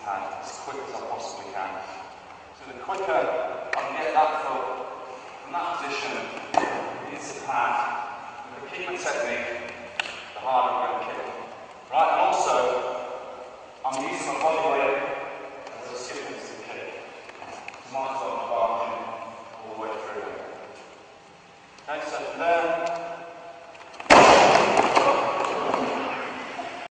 can, as quick as I possibly can. So the quicker I can get that foot